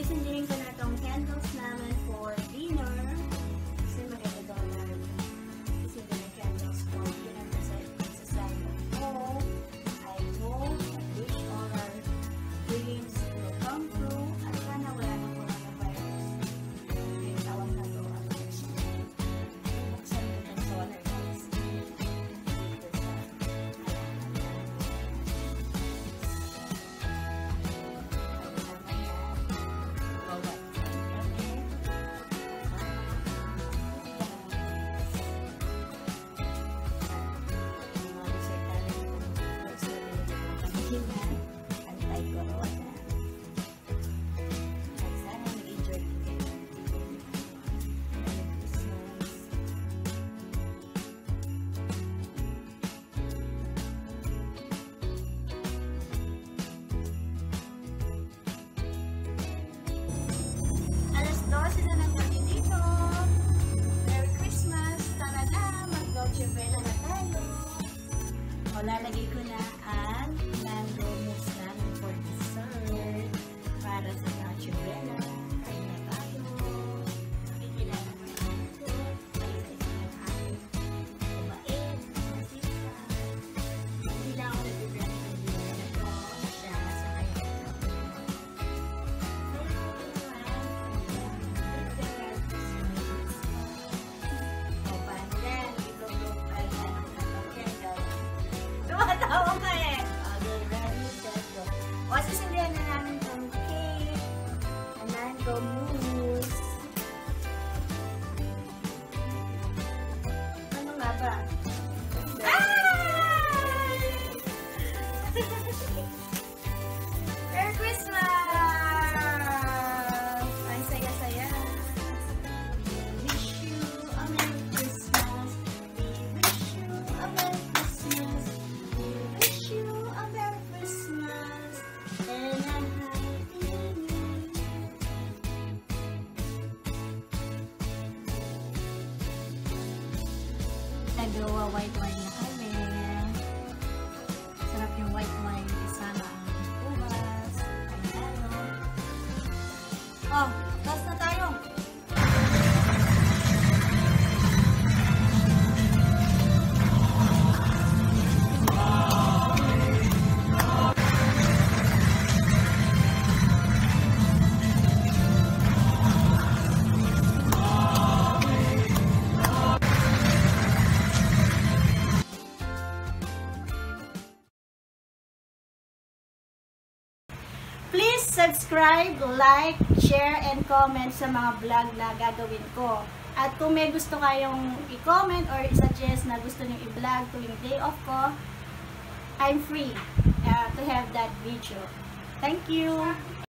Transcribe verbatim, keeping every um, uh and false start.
sisindihin ko na itong candles namin for dinner. Kasi maganda daw na sisindi na candles for dinner kasi sa Sunday. So, I hope that wish all our dreams will come true at sana wala ng coronavirus. Yung tawag na to ang next year. Buksan ko itong solar guys. Anti-corona. At sana mag-enjoy kayo. Merry Christmas. Alas dose na ng gabi dito. Merry Christmas. Tara na, mag-Dolce Vela na tayo. O, lalagay ko na ang mango mousse namin for dessert para sa Dolce Vela. Kain na tayo. Nakikilala mo naman ito. Isa-isa ng aking kumait, masika. Hindi lang ako nag-brand ng video na ito. Siya sa kanya. O, paano yan? Ito-group ay anong natapagyan. Tumatawa ka eh. Okay, ready, set, go. O, sisindihan na namin itong cake. Mango mousse. Ano nga ba? Ay! Merry Christmas! Ang saya-saya. We wish you a Merry Christmas. We wish you a Merry Christmas. We wish you a Merry Christmas and a Happy New Year. Nagawa white wine na kami. Sarap yung white wine kasama ang ubas, panalo. Oh, gas na tayo. Please subscribe, like, share, and comment sa mga vlog na gagawin ko. At kung may gusto kayong i-comment or i-suggest na gusto nyo i-vlog tuwing day off ko, I'm free uh, to have that video. Thank you!